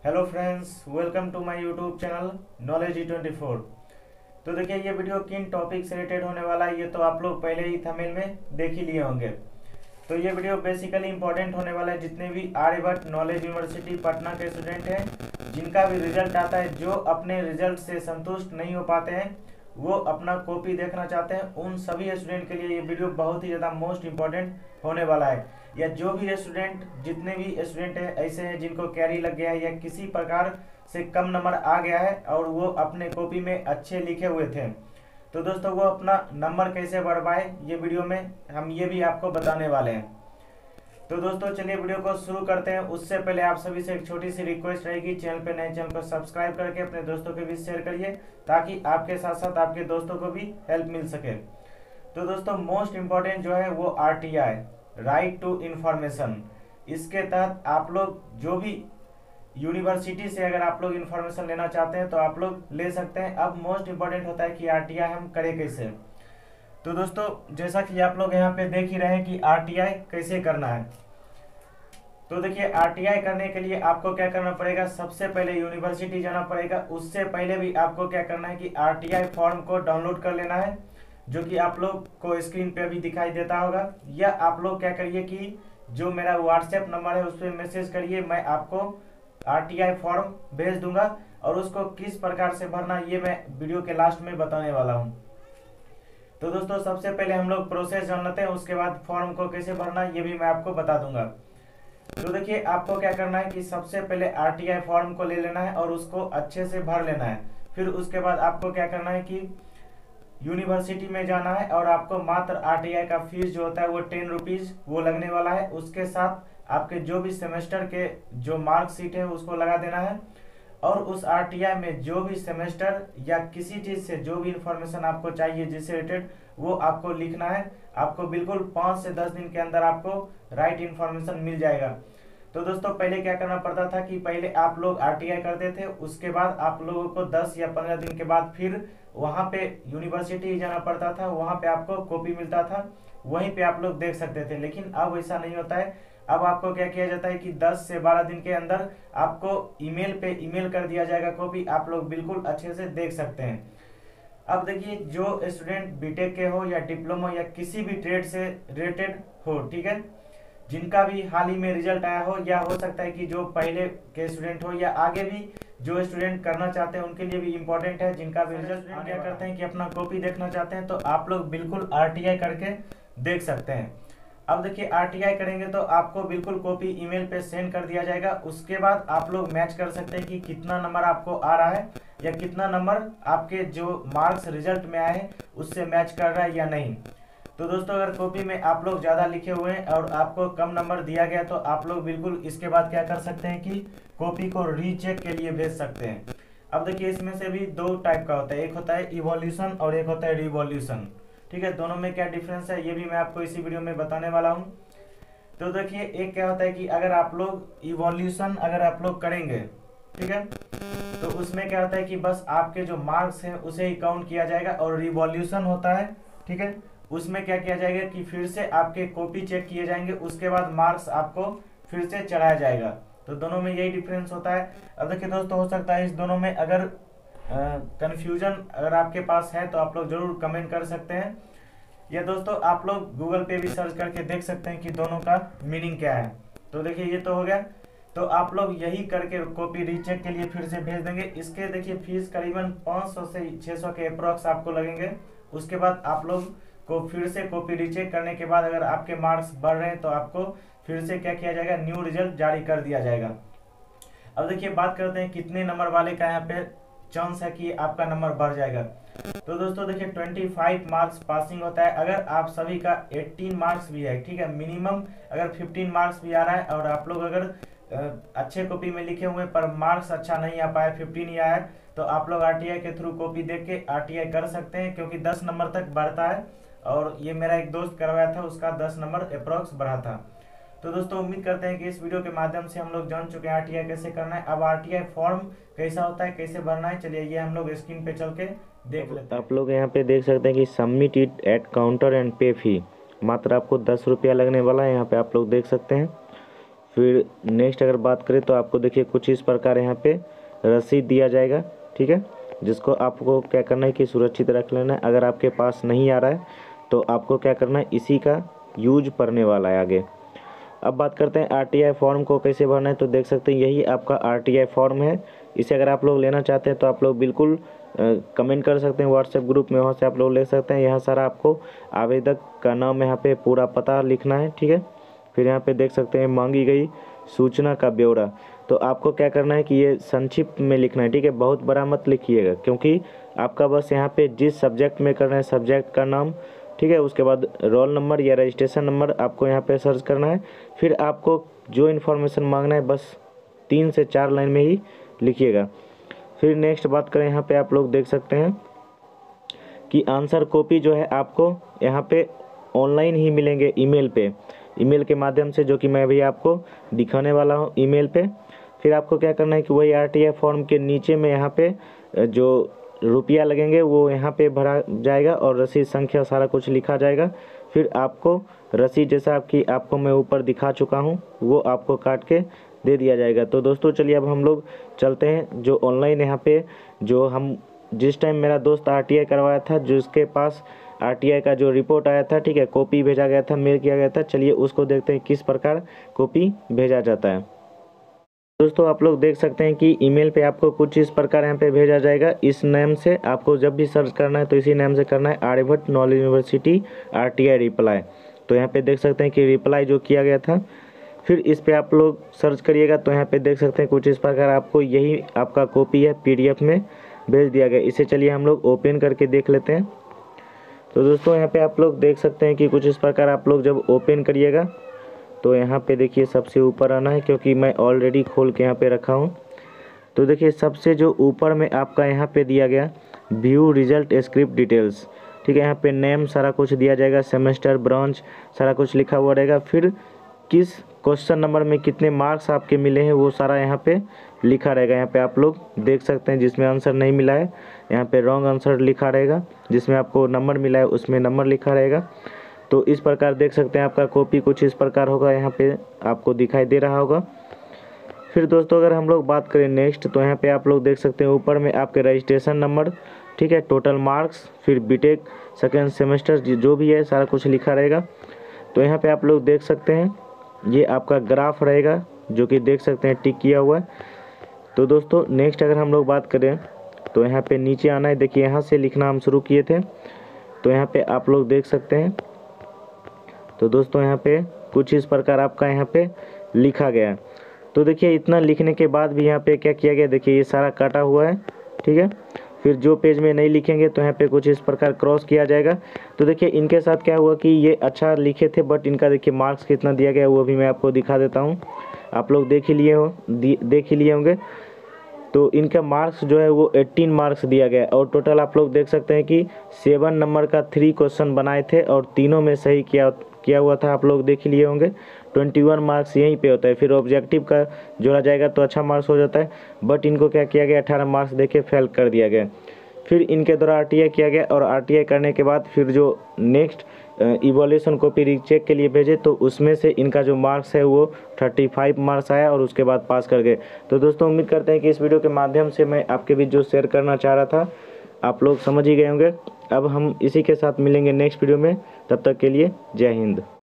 Hello friends, welcome to my YouTube channel knowledge E24। तो देखिए, ये वीडियो किन टॉपिक से रिलेटेड होने वाला है ये तो आप लोग पहले ही थंबनेल में देख ही लिए होंगे। तो ये वीडियो बेसिकली इंपॉर्टेंट होने वाला है जितने भी आर्यभट्ट नॉलेज यूनिवर्सिटी पटना के स्टूडेंट हैं, जिनका भी रिजल्ट आता है, जो अपने रिजल्ट से संतुष्ट नहीं हो पाते हैं, वो अपना कॉपी देखना चाहते हैं, उन सभी स्टूडेंट के लिए ये वीडियो बहुत ही ज़्यादा मोस्ट इंपॉर्टेंट होने वाला है। या जो भी स्टूडेंट, जितने भी स्टूडेंट हैं ऐसे हैं जिनको कैरी लग गया है या किसी प्रकार से कम नंबर आ गया है और वो अपने कॉपी में अच्छे लिखे हुए थे, तो दोस्तों वो अपना नंबर कैसे बढ़ पाए ये वीडियो में हम ये भी आपको बताने वाले हैं। तो दोस्तों चलिए वीडियो को शुरू करते हैं। उससे पहले आप सभी से एक छोटी सी रिक्वेस्ट रहेगी, चैनल पे नए चैनल को सब्सक्राइब करके अपने दोस्तों के बीच शेयर करिए ताकि आपके साथ साथ आपके दोस्तों को भी हेल्प मिल सके। तो दोस्तों मोस्ट इम्पॉर्टेंट जो है वो RTI, राइट टू इन्फॉर्मेशन। इसके तहत आप लोग जो भी यूनिवर्सिटी से अगर आप लोग इन्फॉर्मेशन लेना चाहते हैं तो आप लोग ले सकते हैं। अब मोस्ट इम्पॉर्टेंट होता है कि RTI हम करें कैसे। तो दोस्तों जैसा कि आप लोग यहाँ पे देख ही रहे हैं कि RTI कैसे करना है। तो देखिए, RTI करने के लिए आपको क्या करना पड़ेगा, सबसे पहले यूनिवर्सिटी जाना पड़ेगा। उससे पहले भी आपको क्या करना है कि RTI फॉर्म को डाउनलोड कर लेना है, जो कि आप लोग को स्क्रीन पे अभी दिखाई देता होगा। या आप लोग क्या करिए कि जो मेरा व्हाट्सएप नंबर है उस पर मैसेज करिए, मैं आपको RTI फॉर्म भेज दूंगा और उसको किस प्रकार से भरना ये मैं वीडियो के लास्ट में बताने वाला हूँ। तो दोस्तों सबसे पहले हम लोग प्रोसेस जान लेते हैं, उसके बाद फॉर्म को कैसे भरना ये भी मैं आपको बता दूंगा। तो देखिए, आपको क्या करना है कि सबसे पहले RTI फॉर्म को ले लेना है और उसको अच्छे से भर लेना है। फिर उसके बाद आपको क्या करना है कि यूनिवर्सिटी में जाना है और आपको मात्र RTI का फीस जो होता है वो 10 रुपीज़ वो लगने वाला है। उसके साथ आपके जो भी सेमेस्टर के जो मार्कशीट है उसको लगा देना है और उस RTI में जो भी सेमेस्टर या किसी चीज़ से जो भी इंफॉर्मेशन आपको चाहिए जिससे रिलेटेड वो आपको लिखना है। आपको बिल्कुल 5 से 10 दिन के अंदर आपको राइट इन्फॉर्मेशन मिल जाएगा। तो दोस्तों पहले क्या करना पड़ता था कि पहले आप लोग RTI करते थे, उसके बाद आप लोगों को 10 या 15 दिन के बाद फिर वहाँ पे यूनिवर्सिटी जाना पड़ता था, वहाँ पे आपको कॉपी मिलता था, वहीं पे आप लोग देख सकते थे। लेकिन अब ऐसा नहीं होता है। अब आपको क्या किया जाता है कि 10 से 12 दिन के अंदर आपको ईमेल पे ईमेल कर दिया जाएगा कॉपी, आप लोग बिल्कुल अच्छे से देख सकते हैं। अब देखिए, जो स्टूडेंट बीटेक के हो या डिप्लोमा या किसी भी ट्रेड से रिलेटेड हो, ठीक है, जिनका भी हाल ही में रिजल्ट आया हो या हो सकता है कि जो पहले के स्टूडेंट हो या आगे भी जो स्टूडेंट करना चाहते हैं उनके लिए भी इम्पोर्टेंट है। जिनका भी रिजल्ट क्या करते हैं कि अपना कॉपी देखना चाहते हैं तो आप लोग बिल्कुल RTI करके देख सकते हैं। अब देखिए, RTI करेंगे तो आपको बिल्कुल कॉपी ईमेल पे सेंड कर दिया जाएगा। उसके बाद आप लोग मैच कर सकते हैं कि कितना नंबर आपको आ रहा है या कितना नंबर आपके जो मार्क्स रिजल्ट में आए हैं उससे मैच कर रहा है या नहीं। तो दोस्तों अगर कॉपी में आप लोग ज़्यादा लिखे हुए हैं और आपको कम नंबर दिया गया तो आप लोग बिल्कुल इसके बाद क्या कर सकते हैं कि कॉपी को रीचेक के लिए भेज सकते हैं। अब देखिए, इसमें से भी दो टाइप का होता है, एक होता है इवोल्यूशन और एक होता है रिवॉल्यूशन। ठीक है, दोनों में क्या डिफरेंस है ये भी मैं आपको इसी वीडियो में बताने वाला हूँ। तो देखिए, एक क्या होता है कि अगर आप लोग इवोल्यूशन अगर आप लोग करेंगे, ठीक है, तो उसमें क्या होता है कि बस आपके जो मार्क्स हैं उसे ही काउंट किया जाएगा। और रिवॉल्यूशन होता है, ठीक है, उसमें क्या किया जाएगा कि फिर से आपके कॉपी चेक किए जाएंगे, उसके बाद मार्क्स आपको फिर से चढ़ाया जाएगा। तो दोनों में यही डिफरेंस होता है। अब देखिए दोस्तों, हो सकता है इस दोनों में अगर कंफ्यूजन अगर आपके पास है तो आप लोग जरूर कमेंट कर सकते हैं, या दोस्तों आप लोग गूगल पे भी सर्च करके देख सकते हैं कि दोनों का मीनिंग क्या है। तो देखिए, ये तो हो गया। तो आप लोग यही करके कॉपी रीचेक के लिए फिर से भेज देंगे। इसके देखिए फीस करीबन 500 से 600 के अप्रॉक्स आपको लगेंगे। उसके बाद आप लोग को फिर से कॉपी रीचेक करने के बाद अगर आपके मार्क्स बढ़ रहे हैं तो आपको फिर से क्या किया जाएगा, न्यू रिजल्ट जारी कर दिया जाएगा। अब देखिए, बात करते हैं कितने नंबर वाले का यहाँ पे चांस है कि आपका नंबर बढ़ जाएगा। तो दोस्तों देखिए, 25 मार्क्स पासिंग होता है। अगर आप सभी का 18 मार्क्स भी है, ठीक है, मिनिमम अगर 15 मार्क्स भी आ रहा है और आप लोग अगर अच्छे कॉपी में लिखे हुए पर मार्क्स अच्छा नहीं आ पाया, 15 ही आया है, तो आप लोग RTI के थ्रू कॉपी देख के RTI कर सकते हैं, क्योंकि 10 नंबर तक बढ़ता है। और ये मेरा एक दोस्त करवाया था, उसका 10 नंबर अप्रॉक्स बढ़ा था। तो दोस्तों उम्मीद करते हैं कि इस वीडियो के माध्यम से हम लोग जान चुके हैं RTI कैसे करना है। अब RTI फॉर्म कैसा होता है, कैसे भरना है, चलिए ये हम लोग स्क्रीन पे चल के देख लेते हैं। आप लोग यहाँ पे देख सकते हैं कि submit it at counter and pay fee, मात्र आपको 10 रुपया लगने वाला है। यहाँ पे आप लोग देख सकते हैं। फिर नेक्स्ट अगर बात करें तो आपको देखिए कुछ इस प्रकार यहाँ पे रसीद दिया जाएगा, ठीक है, जिसको आपको क्या करना है कि सुरक्षित रख लेना है। अगर आपके पास नहीं आ रहा है तो आपको क्या करना है, इसी का यूज पड़ने वाला है आगे। अब बात करते हैं आरटीआई फॉर्म को कैसे भरना है। तो देख सकते हैं यही आपका आरटीआई फॉर्म है। इसे अगर आप लोग लेना चाहते हैं तो आप लोग बिल्कुल कमेंट कर सकते हैं व्हाट्सएप ग्रुप में, वहाँ से आप लोग ले सकते हैं। यहाँ सारा आपको आवेदक का नाम, यहाँ पे पूरा पता लिखना है, ठीक है। फिर यहाँ पे देख सकते हैं मांगी गई सूचना का ब्यौरा। तो आपको क्या करना है कि ये संक्षिप्त में लिखना है, ठीक है, बहुत बड़ा मत लिखिएगा, क्योंकि आपका बस यहाँ पे जिस सब्जेक्ट में करना है सब्जेक्ट का नाम, ठीक है, उसके बाद रोल नंबर या रजिस्ट्रेशन नंबर आपको यहाँ पे सर्च करना है। फिर आपको जो इन्फॉर्मेशन मांगना है बस 3 से 4 लाइन में ही लिखिएगा। फिर नेक्स्ट बात करें, यहाँ पे आप लोग देख सकते हैं कि आंसर कॉपी जो है आपको यहाँ पे ऑनलाइन ही मिलेंगे ईमेल के माध्यम से, जो कि मैं अभी आपको दिखाने वाला हूँ ईमेल पे। फिर आपको क्या करना है कि वही आरटीआई फॉर्म के नीचे में यहाँ पे जो रुपया लगेंगे वो यहाँ पे भरा जाएगा और रसीद संख्या सारा कुछ लिखा जाएगा। फिर आपको रसीद जैसा आपको मैं ऊपर दिखा चुका हूँ वो आपको काट के दे दिया जाएगा। तो दोस्तों चलिए अब हम लोग चलते हैं जो ऑनलाइन यहाँ पे जो हम जिस टाइम मेरा दोस्त आरटीआई करवाया था, जिसके पास आरटीआई का जो रिपोर्ट आया था, ठीक है, कॉपी भेजा गया था, मेल किया गया था, चलिए उसको देखते हैं किस प्रकार कॉपी भेजा जाता है। दोस्तों आप लोग देख सकते हैं कि ईमेल पे आपको कुछ इस प्रकार यहाँ पे भेजा जाएगा। इस नेम से आपको जब भी सर्च करना है तो इसी नेम से करना है, Aryabhatta knowledge university RTI reply. तो यहाँ पे देख सकते हैं कि रिप्लाई जो किया गया था, फिर इस पे आप लोग सर्च करिएगा तो यहाँ पे देख सकते हैं कुछ इस प्रकार आपको यही आपका कॉपी है पीडीएफ में भेज दिया गया। इसे चलिए हम लोग ओपन करके देख लेते हैं। तो दोस्तों यहाँ पे आप लोग देख सकते हैं कि कुछ इस प्रकार आप लोग जब ओपन करिएगा तो यहाँ पे देखिए सबसे ऊपर आना है, क्योंकि मैं ऑलरेडी खोल के यहाँ पे रखा हूँ। तो देखिए सबसे जो ऊपर में आपका यहाँ पे दिया गया व्यू रिजल्ट स्क्रिप्ट डिटेल्स, ठीक है, यहाँ पे नेम सारा कुछ दिया जाएगा, सेमेस्टर ब्रांच सारा कुछ लिखा हुआ रहेगा। फिर किस क्वेश्चन नंबर में कितने मार्क्स आपके मिले हैं वो सारा यहाँ पे लिखा रहेगा। यहाँ पे आप लोग देख सकते हैं जिसमें आंसर नहीं मिला है यहाँ पे रॉन्ग आंसर लिखा रहेगा, जिसमें आपको नंबर मिला है उसमें नंबर लिखा रहेगा। तो इस प्रकार देख सकते हैं आपका कॉपी कुछ इस प्रकार होगा, यहाँ पे आपको दिखाई दे रहा होगा। फिर दोस्तों अगर हम लोग बात करें नेक्स्ट, तो यहाँ पे आप लोग देख सकते हैं ऊपर में आपके रजिस्ट्रेशन नंबर, ठीक है, टोटल मार्क्स, फिर बीटेक सेकेंड सेमेस्टर जो भी है सारा कुछ लिखा रहेगा। तो यहाँ पे आप लोग देख सकते हैं ये आपका ग्राफ रहेगा, जो कि देख सकते हैं टिक किया हुआ है। तो दोस्तों नेक्स्ट अगर हम लोग बात करें तो यहाँ पे नीचे आना है, देखिए यहाँ से लिखना हम शुरू किए थे, तो यहाँ पे आप लोग देख सकते हैं। तो दोस्तों यहाँ पे कुछ इस प्रकार आपका यहाँ पे लिखा गया है। तो देखिए इतना लिखने के बाद भी यहाँ पे क्या किया गया, देखिए ये सारा काटा हुआ है, ठीक है। फिर जो पेज में नहीं लिखेंगे तो यहाँ पे कुछ इस प्रकार क्रॉस किया जाएगा। तो देखिए इनके साथ क्या हुआ कि ये अच्छा लिखे थे, बट इनका देखिए मार्क्स कितना दिया गया वो भी मैं आपको दिखा देता हूँ। आप लोग देख ही लिए होंगे। तो इनका मार्क्स जो है वो 18 मार्क्स दिया गया और टोटल आप लोग देख सकते हैं कि 7 नंबर का 3 क्वेश्चन बनाए थे और तीनों में सही किया हुआ था। आप लोग देख ही लिए होंगे। 21 मार्क्स यहीं पे होता है। फिर ऑब्जेक्टिव का जोड़ा जाएगा तो अच्छा मार्क्स हो जाता है, बट इनको क्या किया गया 18 मार्क्स देके फेल कर दिया गया। फिर इनके द्वारा आरटीआई किया गया और आरटीआई करने के बाद फिर जो नेक्स्ट इवोल्यूशन कॉपी रीचेक के लिए भेजे तो उसमें से इनका जो मार्क्स है वो 35 मार्क्स आया और उसके बाद पास कर गए। तो दोस्तों उम्मीद करते हैं कि इस वीडियो के माध्यम से मैं आपके बीच जो शेयर करना चाह रहा था आप लोग समझ ही गए होंगे। अब हम इसी के साथ मिलेंगे नेक्स्ट वीडियो में, तब तक के लिए जय हिंद।